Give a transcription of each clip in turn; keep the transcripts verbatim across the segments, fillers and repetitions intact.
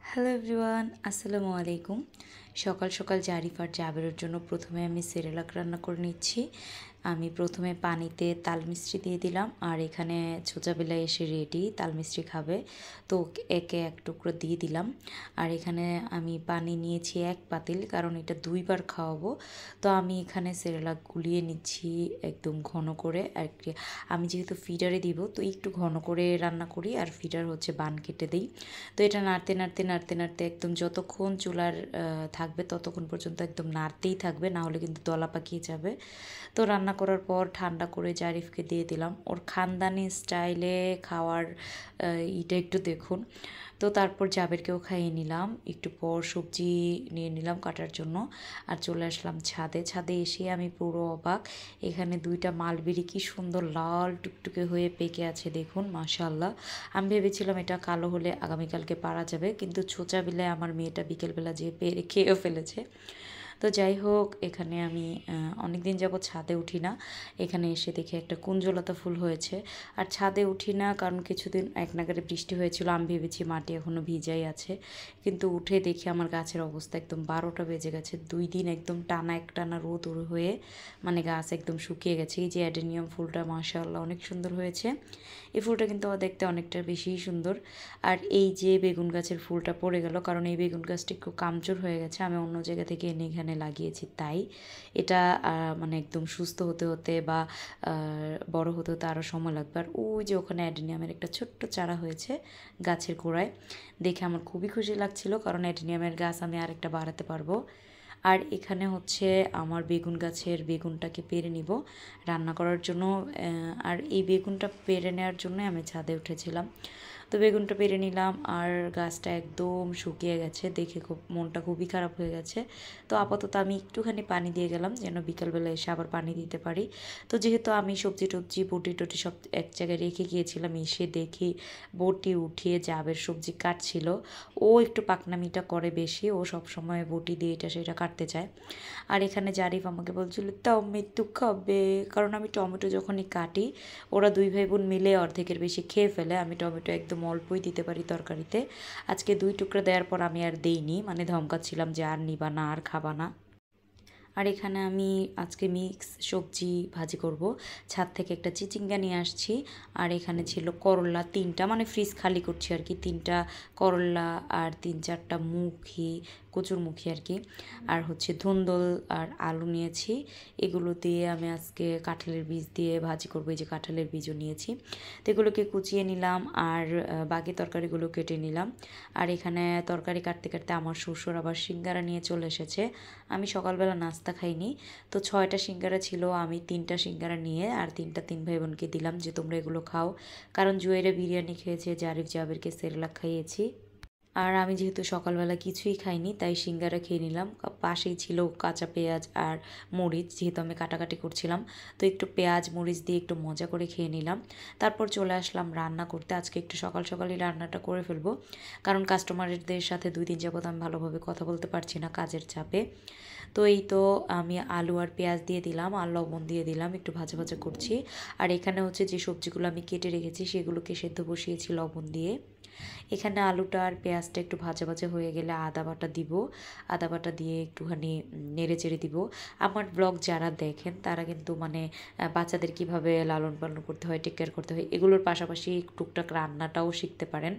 Hello everyone, আসসালামু আলাইকুম। সকাল সকাল জারিফ আর জাবেরের জন্য প্রথমে আমি সেরেলাক রান্না করে নিচ্ছি। আমি প্রথমে পানিতে তাল মিষ্টি দিয়ে দিলাম, আর এখানে ছোচাবেলা এসে রেডি তাল মিষ্টি খাবে, তো একে এক টুকরো দিয়ে দিলাম। আর এখানে আমি পানি নিয়েছি এক পাতিল, কারণ এটা দুইবার খাওয়াবো। তো আমি এখানে সেরেলাক গুলিয়ে নিচ্ছি একদম ঘন করে। আর আমি যেহেতু ফিডারে দিব, তো একটু ঘন করে রান্না করি, আর ফিডার হচ্ছে বান কেটে দিই। তো এটা নাড়তে নাড়তে নাড়তে নাড়তে একদম যতক্ষণ চুলার থাকবে ততক্ষণ পর্যন্ত একদম নাড়তেই থাকবে, না হলে কিন্তু দলা পাকিয়ে যাবে। তো রান্না করার পর ঠান্ডা করে জারিফকে দিয়ে দিলাম। ওর খানদানি স্টাইলে খাওয়ার এটা একটু দেখুন। তো তারপর জাবেরকেও খাইয়ে নিলাম। একটু পর সবজি নিয়ে নিলাম কাটার জন্য, আর চলে আসলাম ছাদে। ছাদে এসে আমি পুরো অবাক। এখানে দুইটা মালবেরি কি সুন্দর লাল টুকটুকে হয়ে পেকে আছে, দেখুন মাশাআল্লাহ। আমি ভেবেছিলাম এটা কালো হলে আগামীকালকে পারা যাবে, কিন্তু ছোচা বেলায় আমার মেয়েটা বিকেলবেলা যেয়ে পেরে খেয়েও ফেলেছে। তো যাই হোক, এখানে আমি অনেক দিন যাবত ছাদে উঠি না। এখানে এসে দেখি একটা কুঞ্জলতা ফুল হয়েছে। আর ছাদে উঠি না কারণ কিছুদিন এক নাগারে বৃষ্টি হয়েছিল, আমি ভেবেছি মাটি এখনও ভিজাই আছে, কিন্তু উঠে দেখি আমার গাছের অবস্থা একদম বারোটা বেজে গেছে। দুই দিন একদম টানা এক টানা রোদ হয়ে মানে গাছ একদম শুকিয়ে গেছে। এই যে অ্যাডেনিয়াম ফুলটা মাশাআল্লাহ অনেক সুন্দর হয়েছে। এই ফুলটা কিন্তু দেখতে অনেকটা বেশিই সুন্দর। আর এই যে বেগুন গাছের ফুলটা পড়ে গেল, কারণ এই বেগুন গাছটা একটু কামচোর হয়ে গেছে, আমি অন্য জায়গা থেকে এনে এখানে লাগিয়েছি, তাই এটা মানে একদম সুস্থ হতে হতে বা বড় হতে হতে আরও সময় লাগবে। আর ওই যে ওখানে অ্যাডেনিয়ামের একটা ছোট্ট চারা হয়েছে গাছের গোড়ায়, দেখে আমার খুবই খুশি লাগছিল, কারণ অ্যাডেনিয়ামের গাছ আমি আরেকটা বাড়াতে পারবো। আর এখানে হচ্ছে আমার বেগুন গাছের বেগুনটাকে পেরে নিব রান্না করার জন্য। আর এই বেগুনটা পেরে নেওয়ার জন্যই আমি ছাদে উঠেছিলাম। তো বেগুনটা পেরে নিলাম, আর গাছটা একদম শুকিয়ে গেছে, দেখে খুব মনটা খুবই খারাপ হয়ে গেছে। তো আপাতত আমি একটুখানি পানি দিয়ে গেলাম, যেন বিকালবেলা এসে আবার পানি দিতে পারি। তো যেহেতু আমি সবজি টবজি বটি টটি সব এক জায়গায় রেখে গিয়েছিলাম, এসে দেখি বটি উঠিয়ে জাবের সবজি কাটছিল। ও একটু পাকনামিটা করে বেশি, ও সবসময় বটি দিয়ে এটা সেটা কাটতে চায়। আর এখানে জারিফ আমাকে বলছিল টমেটো খাবে, কারণ আমি টমেটো যখনই কাটি ওরা দুই ভাই বোন মিলে অর্ধেকের বেশি খেয়ে ফেলে। আমি টমেটো একদম অল্পই দিতে পারি তরকারিতে। আজকে দুই টুকরা দেওয়ার পর আমি আর দেইনি, মানে ধমকাচ্ছিলাম যে আর নিবা না, আর খাবা না। আর এখানে আমি আজকে মিক্স সবজি ভাজি করব। ছাদ থেকে একটা চিচিঙ্গা নিয়ে আসছি, আর এখানে ছিল করলা তিনটা, মানে ফ্রিজ খালি করছি আর কি, তিনটা করলা আর তিন চারটা মুখি কচুরমুখী আর কি, আর হচ্ছে ধুন্দল আর আলু নিয়েছি। এগুলো দিয়ে আমি আজকে কাঁঠালের বীজ দিয়ে ভাজি করবো। এই যে কাঁঠালের বীজও নিয়েছি, তো এগুলোকে কুচিয়ে নিলাম, আর বাকি তরকারিগুলো কেটে নিলাম। আর এখানে তরকারি কাটতে কাটতে আমার শ্বশুর আবার সিঙ্গারা নিয়ে চলে এসেছে। আমি সকালবেলা নাস্তা খাইনি, তো ছয়টা সিঙ্গারা ছিল, আমি তিনটা সিঙ্গারা নিয়ে আর তিনটা তিন ভাই বোনকে দিলাম যে তোমরা এগুলো খাও, কারণ জুয়েরা বিরিয়ানি খেয়েছে, জারিফ জাবেরকে সেরেলাক খাইয়েছি। আর আমি যেহেতু সকালবেলা কিছুই খাইনি, তাই সিঙ্গারা খেয়ে নিলাম। পাশেই ছিল কাঁচা পেঁয়াজ আর মরিচ, যেহেতু আমি কাটাকাটি করছিলাম, তো একটু পেঁয়াজ মরিচ দিয়ে একটু মজা করে খেয়ে নিলাম। তারপর চলে আসলাম রান্না করতে। আজকে একটু সকাল সকালই রান্নাটা করে ফেলবো, কারণ কাস্টমারদের সাথে দুই দিন যাবত আমি ভালোভাবে কথা বলতে পারছি না কাজের চাপে। তো এই তো আমি আলু আর পেঁয়াজ দিয়ে দিলাম, আর লবণ দিয়ে দিলাম, একটু ভাজা ভাজা করছি। আর এখানে হচ্ছে যে সবজিগুলো আমি কেটে রেখেছি সেগুলোকে সেদ্ধ বসিয়েছি লবণ দিয়ে। এখানে আলুটা আর পেঁয়াজটা একটু ভাজা ভাজা হয়ে গেলে আদা বাটা দিব, আদা বাটা দিয়ে একটুখানি নেড়ে চেড়ে দিব। আমার ব্লগ যারা দেখেন তারা কিন্তু মানে বাচ্চাদের কিভাবে লালন পালন করতে হয়, টেক কেয়ার করতে হয়, এগুলোর পাশাপাশি টুকটাক রান্নাটাও শিখতে পারেন।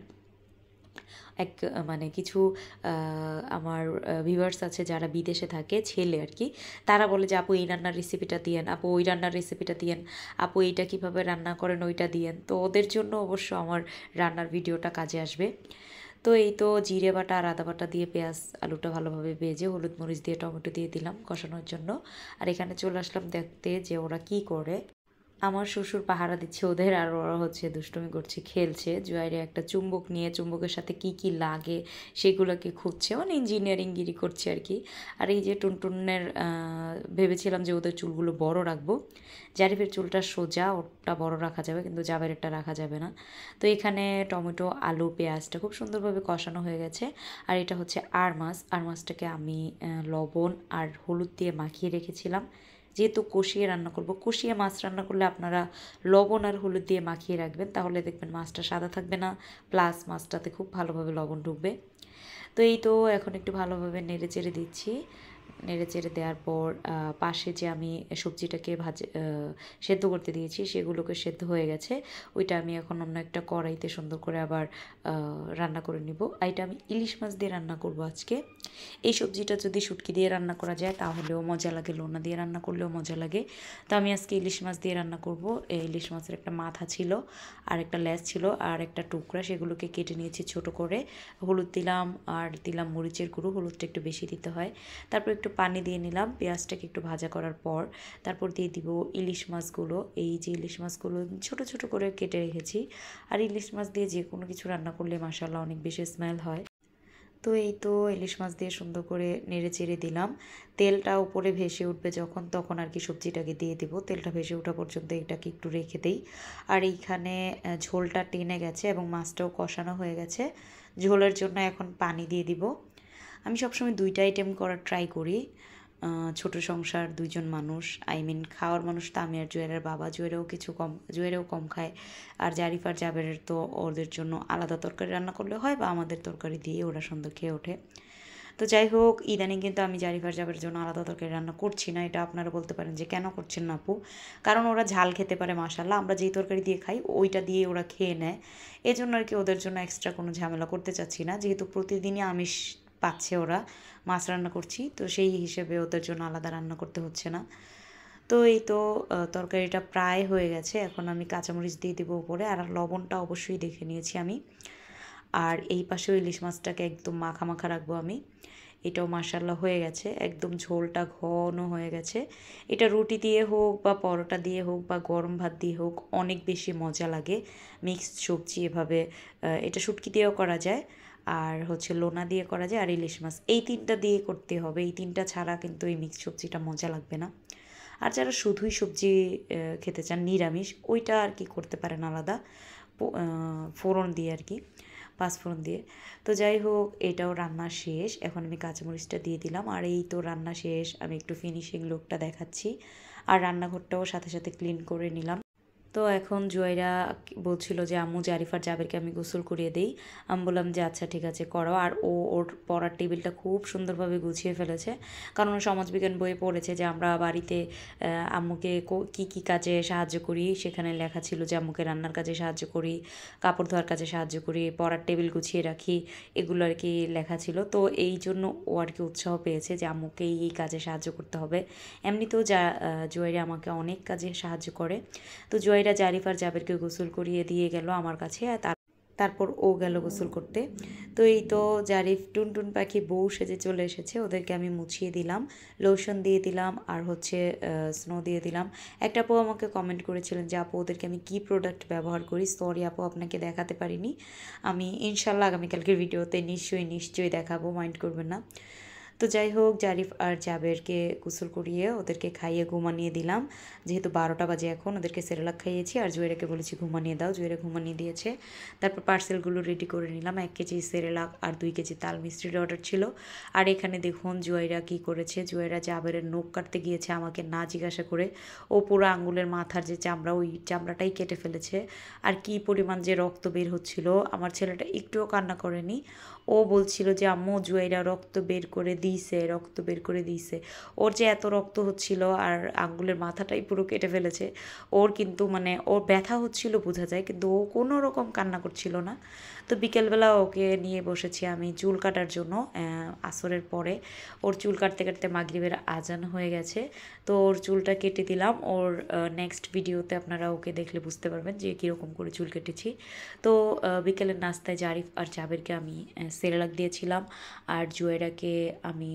এক মানে কিছু আমার ভিউয়ার্স আছে যারা বিদেশে থাকে, ছেলে আর কি, তারা বলে যে আপু এই রান্নার রেসিপিটা দিয়েন, আপু ওই রান্নার রেসিপিটা দিয়েন, আপু এইটা কীভাবে রান্না করেন ওইটা দিয়েন। তো ওদের জন্য অবশ্য আমার রান্নার ভিডিওটা কাজে আসবে। তো এই তো জিরে বাটা আর আদা বাটা দিয়ে পেঁয়াজ আলুটা ভালোভাবে ভেজে হলুদ মরিচ দিয়ে টমেটো দিয়ে দিলাম কষানোর জন্য। আর এখানে চলে আসলাম দেখতে যে ওরা কি করে। আমার শ্বশুর পাহারা দিচ্ছে ওদের, আর ওরা হচ্ছে দুষ্টুমি করছে, খেলছে। জুয়াইরে একটা চুম্বক নিয়ে চুম্বকের সাথে কি কি লাগে সেগুলোকে খুঁজছে, মানে ইঞ্জিনিয়ারিংগিরি করছে আর কি। আর এই যে টুনটুনের ভেবেছিলাম যে ওদের চুলগুলো বড় রাখবো, জারিফের চুলটা সোজা, ওটা বড় রাখা যাবে, কিন্তু জাবেরেরটা রাখা যাবে না। তো এখানে টমেটো আলু পেঁয়াজটা খুব সুন্দরভাবে কষানো হয়ে গেছে। আর এটা হচ্ছে আর মাছ, আর মাছটাকে আমি লবণ আর হলুদ দিয়ে মাখিয়ে রেখেছিলাম। যেহেতু কষিয়ে রান্না করব, কষিয়ে মাছ রান্না করলে আপনারা লবণ আর হলুদ দিয়ে মাখিয়ে রাখবেন, তাহলে দেখবেন মাছটা সাদা থাকবে না, প্লাস মাছটাতে খুব ভালোভাবে লবণ ঢুকবে। তো এই তো এখন একটু ভালোভাবে নেড়ে চেড়ে দিচ্ছি। নেড়ে চেড়ে দেওয়ার পর পাশে যে আমি সবজিটাকে ভাজে সেদ্ধ করতে দিয়েছি সেগুলোকে সেদ্ধ হয়ে গেছে। ওইটা আমি এখন অন্য একটা কড়াইতে সুন্দর করে আবার রান্না করে নিব। এটা আমি ইলিশ মাছ দিয়ে রান্না করব আজকে। এই সবজিটা যদি শুটকি দিয়ে রান্না করা যায় তাহলেও মজা লাগে, লোনা দিয়ে রান্না করলেও মজা লাগে। তো আমি আজকে ইলিশ মাছ দিয়ে রান্না করব। এই ইলিশ মাছের একটা মাথা ছিল আর একটা লেজ ছিল আর একটা টুকরা, সেগুলোকে কেটে নিয়েছি ছোট করে। হলুদ দিলাম আর দিলাম মরিচের গুঁড়ো, হলুদটা একটু বেশি দিতে হয়। তারপর একটু পানি দিয়ে নিলাম, পেঁয়াজটাকে একটু ভাজা করার পর তারপর দিয়ে দিব ইলিশ মাছগুলো। এই যে ইলিশ মাছগুলো ছোট ছোট করে কেটে রেখেছি। আর ইলিশ মাছ দিয়ে যে কোনো কিছু রান্না করলে মাশাআল্লাহ অনেক বেশি স্মেল হয়। তো এই তো ইলিশ মাছ দিয়ে সুন্দর করে নেড়ে চেড়ে দিলাম। তেলটা উপরে ভেসে উঠবে যখন, তখন আর কি সবজিটাকে দিয়ে দিব। তেলটা ভেসে ওঠা পর্যন্ত এটাকে একটু রেখে দিই। আর এইখানে ঝোলটা টেনে গেছে এবং মাছটাও কষানো হয়ে গেছে। ঝোলের জন্য এখন পানি দিয়ে দিব। আমি সবসময় দুইটা আইটেম করার ট্রাই করি। ছোট সংসার, দুইজন মানুষ, আই মিন খাওয়ার মানুষ তো আমি আর জুয়েলের বাবা। জুয়েলেও কিছু কম, জুয়েলেও কম খায়। আর জারিফ আর জাবেরের তো ওদের জন্য আলাদা তরকারি রান্না করলে হয় বা আমাদের তরকারি দিয়ে ওরা সুন্দর খেয়ে ওঠে। তো যাই হোক, ইদানিং কিন্তু আমি জারিফ আর জাবেরের জন্য আলাদা তরকারি রান্না করছি না। এটা আপনারা বলতে পারেন যে কেন করছেন না আপু? কারণ ওরা ঝাল খেতে পারে মাশাআল্লাহ। আমরা যেই তরকারি দিয়ে খাই ওইটা দিয়ে ওরা খেয়ে নেয়। এজন্য আর কি ওদের জন্য এক্সট্রা কোনো ঝামেলা করতে চাচ্ছি না। যেহেতু প্রতিদিনই আমিষ পাচ্ছে ওরা, মাছ রান্না করছি, তো সেই হিসেবে ওদের জন্য আলাদা রান্না করতে হচ্ছে না। তো এই তো তরকারিটা প্রায় হয়ে গেছে। এখন আমি কাঁচামরিচ দিয়ে দেবো উপরে। আর লবণটা অবশ্যই দেখে নিয়েছি আমি। আর এই পাশেও ইলিশ মাছটাকে একদম মাখা মাখা রাখবো আমি। এটাও মাশাআল্লাহ হয়ে গেছে, একদম ঝোলটা ঘন হয়ে গেছে। এটা রুটি দিয়ে হোক বা পরোটা দিয়ে হোক বা গরম ভাত দিয়ে হোক অনেক বেশি মজা লাগে। মিক্সড সবজি এভাবে, এটা শুটকি দিয়েও করা যায় আর হচ্ছে লোনা দিয়ে করা যায় আর ইলিশ মাছ, এই তিনটা দিয়ে করতে হবে। এই তিনটা ছাড়া কিন্তু এই মিক্সড সবজিটা মজা লাগবে না। আর যারা শুধুই সবজি খেতে চান নিরামিষ, ওইটা আর কি করতে পারেন আলাদা ফোড়ন দিয়ে আর কি, পাঁচফোড়ন দিয়ে। তো যাই হোক, এটাও রান্না শেষ। এখন আমি কাঁচামরিচটা দিয়ে দিলাম। আর এই তো রান্না শেষ। আমি একটু ফিনিশিং লুকটা দেখাচ্ছি। আর রান্নাঘরটাও সাথে সাথে ক্লিন করে নিলাম। তো এখন জুয়াইরা বলছিল যে আম্মু জারিফার জাবেরকে আমি গোসল করিয়ে দিই। আমি বললাম যে আচ্ছা ঠিক আছে করো। আর ও ওর পড়ার টেবিলটা খুব সুন্দরভাবে গুছিয়ে ফেলেছে, কারণ সমাজবিজ্ঞান বইয়ে পড়েছে যে আমরা বাড়িতে আম্মুকে কি কি কাজে সাহায্য করি। সেখানে লেখা ছিল যে আম্মুকে রান্নার কাজে সাহায্য করি, কাপড় ধোয়ার কাজে সাহায্য করি, পড়ার টেবিল গুছিয়ে রাখি, এগুলো আর কি লেখা ছিল। তো এই জন্য ও আর কি উৎসাহ পেয়েছে যে আম্মুকে এই কাজে সাহায্য করতে হবে। এমনিতেও যা জুয়াইরা আমাকে অনেক কাজে সাহায্য করে। তো জুয়াইরা জারিফ আর জাবেরকে গোসল করিয়ে দিয়ে গেল আমার কাছে। তার তারপর ও গেল গোসল করতে। তো এই তো জারিফ টুনটুন পাখি বউ সেজে চলে এসেছে। ওদেরকে আমি মুছিয়ে দিলাম, লোশন দিয়ে দিলাম আর হচ্ছে স্নো দিয়ে দিলাম। একটা আপু আমাকে কমেন্ট করেছিলেন যে আপু ওদেরকে আমি কি প্রোডাক্ট ব্যবহার করি। সরি আপু, আপনাকে দেখাতে পারিনি। আমি ইনশাল্লাহ আগামীকালকের ভিডিওতে নিশ্চয়ই নিশ্চয়ই দেখাবো, মাইন্ড করবেন না। তো যাই হোক, জারিফ আর জাবেরকে গোসল করিয়ে ওদেরকে খাইয়ে ঘুমানিয়ে দিলাম। যেহেতু বারোটা বাজে এখন, ওদেরকে সেরেলাক খাইয়েছি আর জুয়েরাকে বলেছি ঘুমানিয়ে দাও। জুয়েরা ঘুমানিয়ে দিয়েছে। তারপর পার্সেলগুলো রেডি করে নিলাম। এক কেজি সেরেলাক আর দুই কেজি তাল মিষ্টির অর্ডার ছিল। আর এখানে দেখুন জুয়েরা কি করেছে। জুয়েরা জাবেরের নখ কাটতে গিয়েছে আমাকে না জিজ্ঞাসা করে। ও পুরো আঙ্গুলের মাথার যে চামড়া, ওই চামড়াটাই কেটে ফেলেছে। আর কি পরিমাণ যে রক্ত বের হচ্ছিল। আমার ছেলেটা একটুও কান্না করেনি। ও বলছিল যে আম্মু জুয়েরা রক্ত বের করে দিয়েছে, রক্ত বের করে দিয়েছে। ওর যে এত রক্ত হচ্ছিল আর আঙ্গুলের মাথাটাই পুরো কেটে ফেলেছে। ওর কিন্তু মানে ওর ব্যথা হচ্ছিল বোঝা যায়, কিন্তু ও কোনো রকম কান্না করছিল না। তো বিকেলবেলা ওকে নিয়ে বসেছি আমি চুল কাটার জন্য। আসরের পরে ওর চুল কাটতে কাটতে মাগরিবের আজান হয়ে গেছে। তো ওর চুলটা কেটে দিলাম। ওর নেক্সট ভিডিওতে আপনারা ওকে দেখলে বুঝতে পারবেন যে কীরকম করে চুল কেটেছি। তো বিকেলের নাস্তায় জারিফ আর জাবেরকে আমি সেরেলাক দিয়েছিলাম আর জুয়েরাকে আমি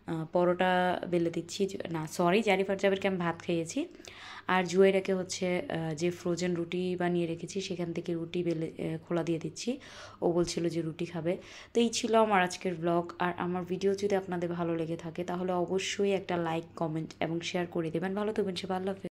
পরোটা বেলে দিচ্ছি। না সরি, জারিফ আর জাবেরকে আমি ভাত খাইয়েছি। আর জুয়েরাকে হচ্ছে যে ফ্রোজেন রুটি বানিয়ে রেখেছি সেখান থেকে রুটি বেলে খোলা দিয়ে দিচ্ছি। ও বলছিল যে রুটি খাবে। তো এই ছিল আমার আজকের ব্লগ। আর আমার ভিডিও যদি আপনাদের ভালো লেগে থাকে তাহলে অবশ্যই একটা লাইক, কমেন্ট এবং শেয়ার করে দেবেন। ভালো থাকবেন সবাই, আল্লাহ হাফেজ।